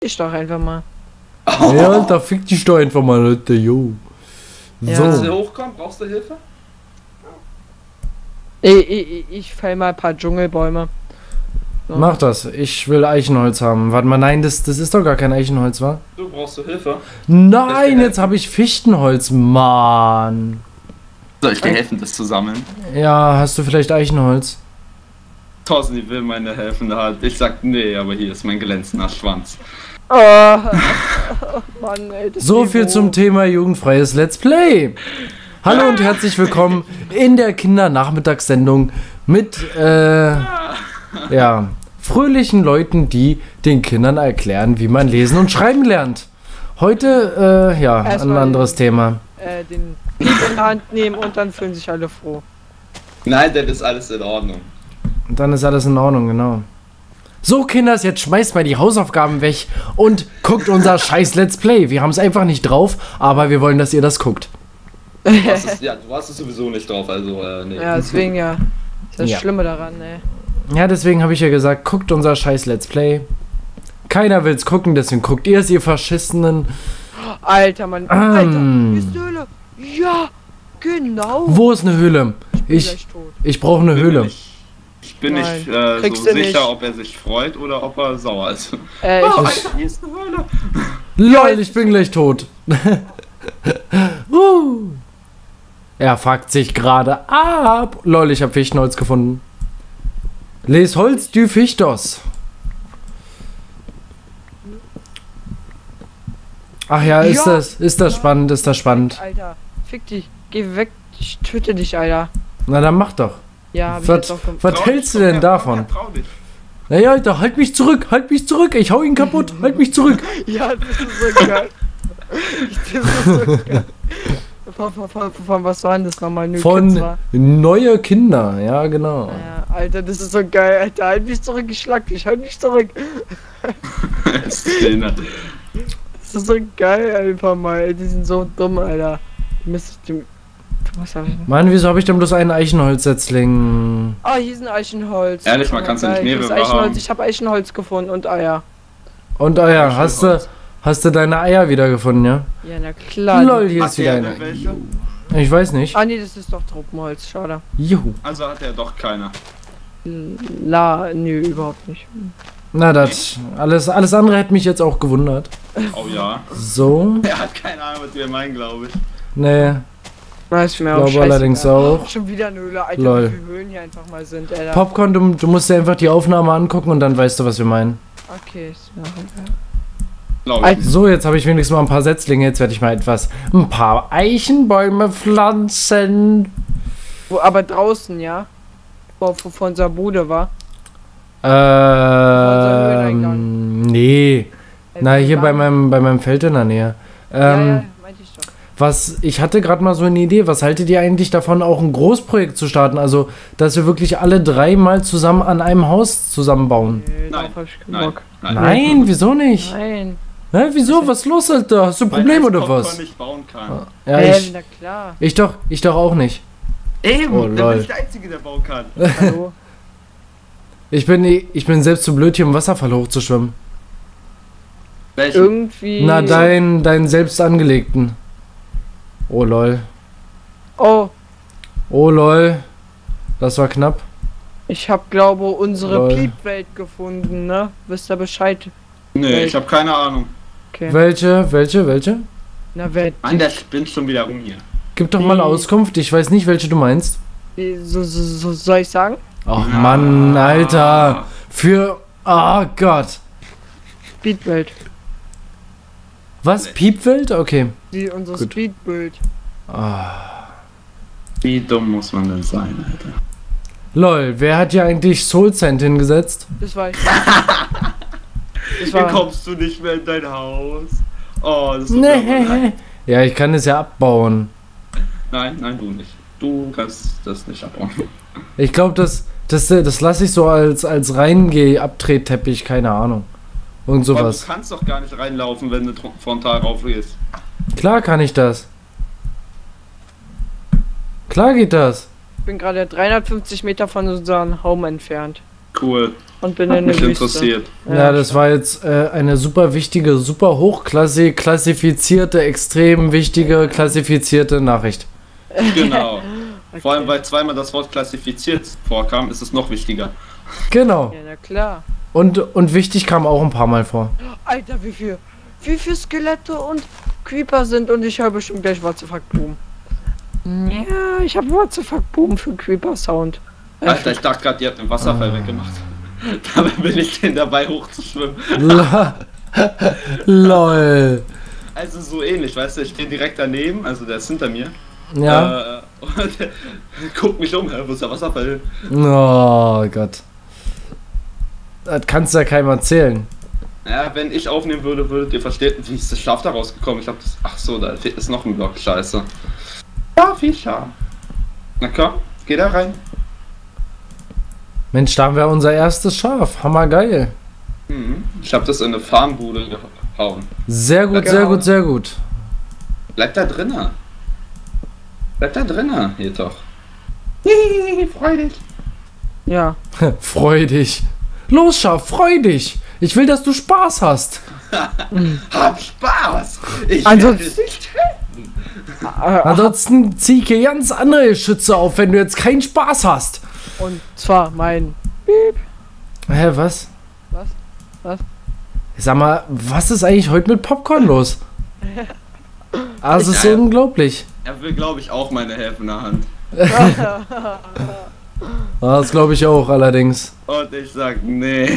dich doch einfach mal. Ja, Alter, fick dich doch einfach mal, Leute, yo. Ja. So. Willst du hochkommen? Brauchst du Hilfe? Ich fäll mal ein paar Dschungelbäume. So. Mach das. Ich will Eichenholz haben. Warte mal, nein, das ist doch gar kein Eichenholz, wa? Du brauchst du Hilfe? Nein, jetzt habe ich Fichtenholz, Mann. Soll ich dir helfen, das zu sammeln? Ja, hast du vielleicht Eichenholz? Thorsten, die will meine helfende Hand. Ich sag nee, aber hier ist mein glänzender Schwanz. Oh, Mann, ey, das So Niveau. viel zum Thema jugendfreies Let's Play. Hallo und herzlich willkommen in der Kindernachmittagssendung mit, ja, fröhlichen Leuten, die den Kindern erklären, wie man lesen und schreiben lernt. Heute, ja, ein Erstmal anderes Thema. Den Piep in die Hand nehmen und dann fühlen sich alle froh. Nein, dann ist alles in Ordnung. Und dann ist alles in Ordnung, genau. So, Kinders, jetzt schmeißt mal die Hausaufgaben weg und guckt unser scheiß Let's Play. Wir haben es einfach nicht drauf, aber wir wollen, dass ihr das guckt. Du hast es sowieso nicht drauf, also nee. Ja, deswegen ja. Das ist das Ja. Schlimme daran, ey. Ja, deswegen habe ich ja gesagt, guckt unser scheiß Let's Play. Keiner will's gucken, deswegen guckt ihr es, ihr Verschissenen. Alter, Mann. Alter, hier ist die Höhle. Ja, genau. Wo ist eine Höhle? Ich gleich tot. brauche eine Höhle. Ich bin Nein, nicht so kriegst du sicher, nicht. ob er sich freut oder ob er sauer ist. Ich, Alter, hier ist eine Höhle. LOL, ich bin gleich tot. Er fuckt sich gerade ab. LOL, ich habe Fichtenholz gefunden. Les Holz du Fichtos. Ach ja, ist das spannend, ist das spannend. Alter, fick dich. Geh weg. Ich töte dich, Alter. Na dann mach doch. Ja, hab ich jetzt Was, auch gemacht. was hältst du denn davon? Trau dich. Naja, Alter, halt mich zurück, ich hau ihn kaputt, halt mich zurück. Ja, das ist so geil. Das ist so geil. Von was war denn das nochmal? New Kids Von war? neue Kinder, ja genau. Ja, Alter, das ist so geil, Alter. Halt mich zurück, ich schlag dich, halt mich zurück. Szene. Das ist so geil, einfach mal. Ey, die sind so dumm, Alter. Was hab ich noch? Mann, wieso habe ich denn bloß einen Eichenholzsetzling? Ah, hier ist ein Eichenholz. Ehrlich, man Oh, kannst du nicht geil, hier ist mehrere Eichenholz. haben. Ich habe Eichenholz gefunden und Eier. Und Eier, hast du deine Eier wiedergefunden, ja? Ja, na klar. LOL, hier Hat ist wieder der eine. denn welche? Ich weiß nicht. Ah, nee, das ist doch Tropenholz. Schade. Juhu. Also hat er doch keine. Nö, überhaupt nicht. Na, das. Alles andere hätte mich jetzt auch gewundert. Oh ja. So. Er hat keine Ahnung, was wir meinen, glaube ich. Nee, Weiß mir auch glaube scheißegal. allerdings auch. Schon wieder eine Höhle, Alter, Lol. wie viele Höhlen hier einfach mal sind, Alter. Popcorn, du musst dir einfach die Aufnahme angucken und dann weißt du, was wir meinen. Okay, ist ja. Glaube ich. So, jetzt habe ich wenigstens mal ein paar Setzlinge. Jetzt werde ich mal ein paar Eichenbäume pflanzen. Wo, aber draußen, ja? Wo von unserer Bude war. Nee. Na, hier bei meinem Feld in der Nähe. Ja, meinte ich doch. Ich hatte gerade mal so eine Idee, was haltet ihr eigentlich davon, auch ein Großprojekt zu starten? Also, dass wir wirklich alle drei mal zusammen an einem Haus zusammenbauen. Nee, Nein, darauf hab ich keinen nein, Bock. nein. Nein, wieso nicht? Nein. Hä, wieso? Was ist los, Alter? Hast du ein Problem oder was? nicht bauen kann. Ja, Na klar. ich doch auch nicht. Eben, Oh, dann lol. bin ich der Einzige, der bauen kann. Hallo? Ich bin selbst zu blöd, hier im Wasserfall hochzuschwimmen. Welchen? Irgendwie. Na, deinen selbst angelegten. Oh, lol. Oh, Oh, lol. Das war knapp. ich hab, glaube unsere Lol. Piepwelt gefunden, ne? Wisst ihr Bescheid? Nee, ich habe keine Ahnung. Okay. Welche? Na, Welt. Mann, der spinnt schon wieder rum hier. Gib doch mal Auskunft. Ich weiß nicht, welche du meinst. So soll ich sagen? Ach, Mann, Alter. Oh Gott. Speedwelt. Was? Piepwelt? Okay. Unsere Gut. Speedwelt. Wie dumm muss man denn sein, Alter? Lol, wer hat hier eigentlich Soul Sand hingesetzt? Das war ich. Das Hier war. kommst du nicht mehr in dein Haus. Oh, das ist so blöd. Nee. Ja, ich kann es ja abbauen. Nein, du nicht. Du kannst das nicht abbauen. Ich glaube, das lasse ich so als Reingeh-Abtretteppich, keine Ahnung. Irgend Aber sowas. du kannst doch gar nicht reinlaufen, wenn du frontal raufgehst. Klar kann ich das. Klar geht das. Ich bin gerade 350 Meter von unserem Home entfernt. Cool. Und bin Hat in der mich Wüste. interessiert. Ja, das war jetzt eine super wichtige, super klassifizierte, extrem wichtige, klassifizierte Nachricht. Genau. Okay. Vor allem, weil zweimal das Wort klassifiziert vorkam, ist es noch wichtiger. Genau. Ja, na klar. Und wichtig kam auch ein paar Mal vor. Alter, wie viel Skelette und Creeper sind und ich höre bestimmt gleich What the fuck Boom. Ja, ich habe What the fuck Boom für Creeper Sound. Alter, ich dachte gerade, ihr habt den Wasserfall weggemacht. Dabei bin ich den dabei hochzuschwimmen. LOL. Also so ähnlich, weißt du, ich stehe direkt daneben, also der ist hinter mir. Ja. Und guckt mich um, wo ist der Wasserfall? Oh Gott. Das kannst du ja keinem erzählen. Ja, wenn ich aufnehmen würde, würdet ihr verstehen, wie ist das Schaf da rausgekommen? Ich hab das. Ach so, da ist noch ein Block, scheiße. Ja, viel Schaf. Na komm, geh da rein. Mensch, da haben wir unser erstes Schaf. Hammergeil. Ich hab das in eine Farmbude gehauen. Sehr gut, Lecker. sehr gut, sehr gut. Bleib da drinnen. Bleib da drinnen, hier doch. Freu dich. Ja. Freu dich. Los, Schaf, freu dich. Ich will, dass du Spaß hast. Hab Spaß. Ich Ansonsten- werde dich Ansonsten zieh ich hier ganz andere Schütze auf, wenn du jetzt keinen Spaß hast. Und zwar mein Hä, was? Was? Sag mal, was ist eigentlich heute mit Popcorn los? Also, es ist Ja. unglaublich. Er will, glaube ich, auch meine helfende Hand. Das glaube ich auch, allerdings. Und ich sag, nee.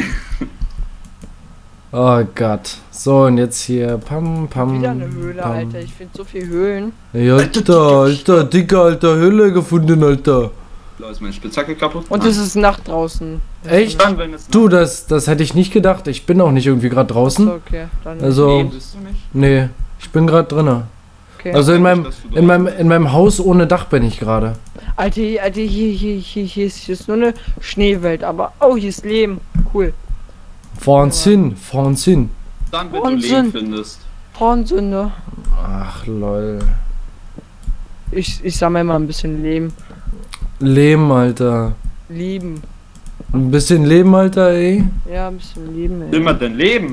Oh Gott. So, und jetzt hier. Pam, pam. wieder eine Höhle, pam. Alter. Ich finde so viel Höhlen. Ja, Alter, dicke, alter, Höhle gefunden, Alter. Da ist meine Spitzhacke kaputt. Und es ist Nacht draußen. Echt? Dann, wenn es Du, das hätte ich nicht gedacht. Ich bin auch nicht irgendwie gerade So, draußen. okay. Dann Also, bist du nicht? nee, ich bin gerade drinne. okay. Also in dass du in meinem Haus ohne Dach bin ich gerade. Alter, hier ist nur eine Schneewelt, aber oh, hier ist Leben. Cool. Wahnsinn. Dann, wenn Wahnsinn. du Leben findest. Frauensünde. Ach, lol. Ich sammle mal ein bisschen Leben. Leben, Alter. Lieben. Ein bisschen Leben, Alter, ey. Ja, ein bisschen Leben, ey. Will man denn leben?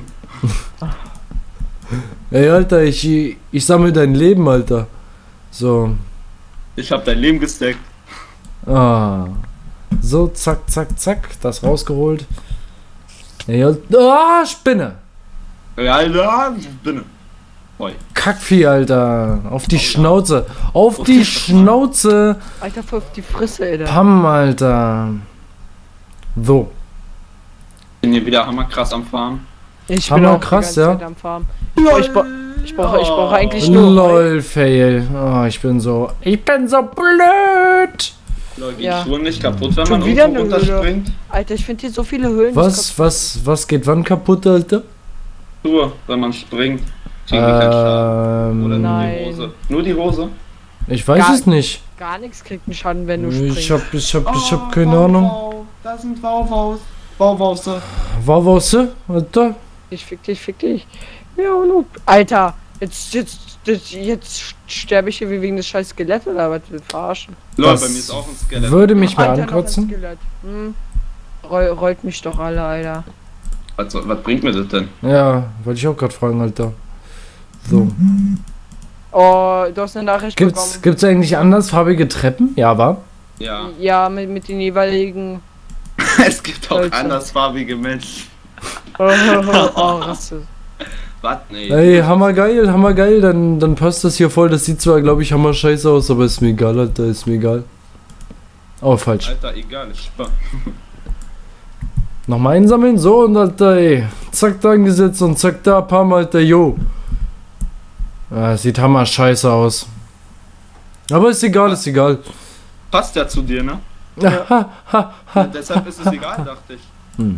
Ey, Alter, ich sammle dein Leben, Alter. So. Ich hab dein Leben gesteckt. Ah. So, zack, zack, zack. Das rausgeholt. Ey, Alter. Ah, Spinne. Ja, Alter, bin. Hoi. Kackvieh, Alter. Auf die Oh ja. Schnauze. Auf die Schnauze. Alter, voll auf die Fresse, ey. Pam, Alter. So. Bin hier wieder hammerkrass am Farm. Ich Hammer bin auch krass, die ganze ja. Zeit am Farm. Oh, ich brauche eigentlich nur... LOL, fail. Oh, ich bin so blöd. Leute, Ja. die Schuhe nicht kaputt, wenn Schon man wieder irgendwo eine Höhle. runterspringt. Alter, ich finde hier so viele Höhlen. Was geht wann kaputt, Alter? Schuhe, wenn man springt. Kriegen die keinen Schaden. Oder nur Nein. die Hose. Nur die Hose? Ich weiß Gar- es nicht. Gar nichts kriegt einen Schaden, wenn du springst. Ich hab keine Ahnung. Da sind Wauwaus. Wauwause. Wauwause, Alter? Ich fick dich. Ja, und Alter, jetzt sterbe ich hier wie wegen des scheiß Skelett oder was? Will verarschen. Leute, Das bei mir ist auch ein Skelett. würde mich mal Alter, noch ein ankotzen. Skelett. Rollt mich doch alle, Alter. Was bringt mir das denn? Ja, wollte ich auch gerade fragen, Alter. So. Oh, du hast eine Nachricht bekommen. Gibt's eigentlich andersfarbige Treppen? Ja, war. Ja. Ja, mit den jeweiligen... Es gibt auch Holzer. andersfarbige Menschen. Oh, was ist... Was? Nee. Ey, hammergeil, dann passt das hier voll. Das sieht zwar, glaube ich, hammer scheiße aus, aber ist mir egal, Alter, ist mir egal. Oh, falsch. Alter, egal, ich spar. Nochmal einsammeln, so und Alter, ey. Zack, da angesetzt und zack, da, pam, Alter, yo. Ja, sieht hammer scheiße aus. Aber ist egal. Passt ja zu dir, ne? Ha, ha, ha. Deshalb ist es egal, dachte ich.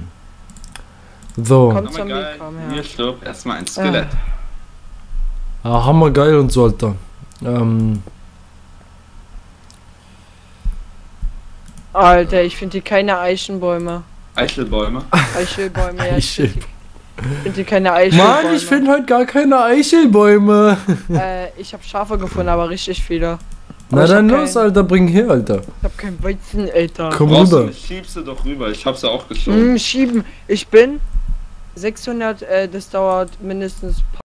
So. Kommt zum Hammergeil. Weg, komm her. Hier stirbt erstmal ein Skelett. Ja, hammergeil und so, Alter. Alter, ich finde hier keine Eichenbäume. Eichelbäume. Eichelbäume, ja. Ich Eichel. finde hier keine Eichelbäume. Mann, ich finde heute gar keine Eichelbäume. Ich habe Schafe gefunden, aber richtig viele. Na ich dann hab los, kein- Alter, bring her, Alter. Ich hab kein Weizen, Alter. Komm Brauchst du rüber. nicht, schiebst du doch rüber. Ich hab's ja auch geschoben. Schieben. Ich bin 600, das dauert mindestens